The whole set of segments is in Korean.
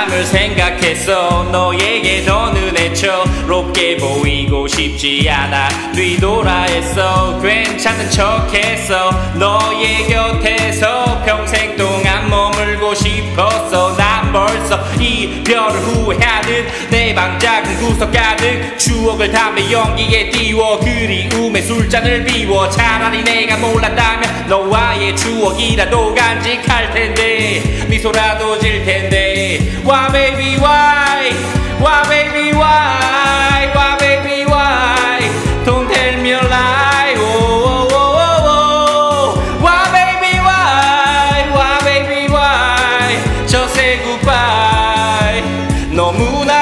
사람을 생각했어. 너에게 더 눈에 초롭게 보이고 싶지 않아. 뒤돌아 했어. 괜찮은 척했어. 너의 곁에서 평생 동안 머물고 싶었어. 난 벌써 이별을 후회하는 내 방 작은 구석 가득 추억을 담배 연기에 띄워 그리움의 술잔을 비워. 차라리 내가 몰랐다면 너와의 추억이라도 간직할 텐데 미소라도 질 텐데. Why baby why? Why baby why? Why baby why? Don't tell me a lie. Oh, oh, oh, oh. Why baby why? Why baby why? Just say goodbye. 너무나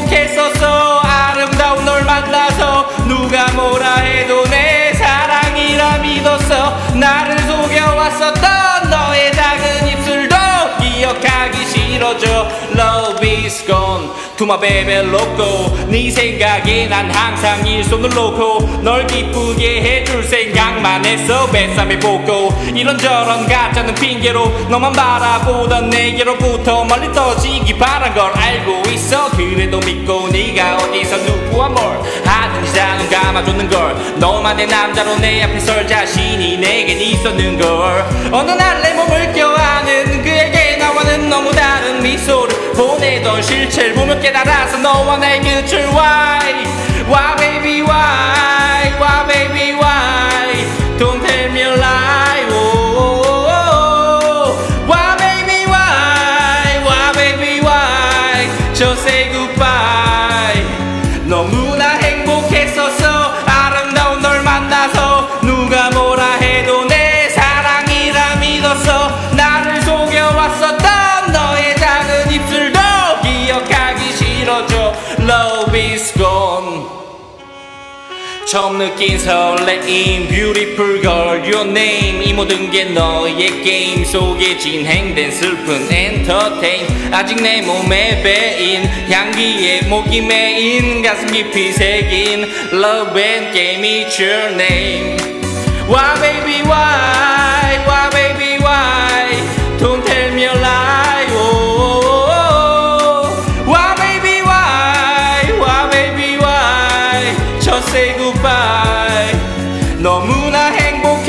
행복했었어. 아름다운 널 만나서 누가 뭐라 해도 내 사랑이라 믿었어. 나를 속여왔었던 너의 작은 입술도 기억하기 싫어져. Love is gone to my baby loco. 네 생각에 난 항상 일손을 놓고 널 기쁘게 해줄 생각만 했어. 뱃삼에 볶고 이런저런 가짜는 핑계로 너만 바라보던 내게로부터 멀리 떠지기 바란 걸 알고 있어. 그래도 믿고 네가 어디서 누구와 뭘 하든지 다 눈 감아줬는 걸. 너만의 남자로 내 앞에 설 자신이 내겐 있었는 걸. 어느 날 내 몸을 껴안은 그에게 나와는 너무 다른 미소를 보내던 실체를 보며 깨달아서 너와 나의 끝을 Why? Why baby why? Why baby why? Don't tell me a lie. Oh, oh, oh. Why baby why? Why baby why? Just say goodbye. 너무나 행복했었어. 아름다운 널 만나서 누가 뭐라 해도 내 사랑이라 믿었어. 나를 속여왔었던 너의 작은 입술도 기억하기 싫어져. Love is gone. 처음 느낀 설레임 Beautiful girl your name. 이 모든 게 너의 게임 속에 진행된 슬픈 엔터테인. 아직 내 몸에 배인 향기에 목이 메인 가슴 깊이 새긴 Love and game it's your name. Why baby why? Why baby why? Don't tell me a lie. Oh, oh, oh. Why baby why? Why baby why? Just say goodbye. 너무나 행복해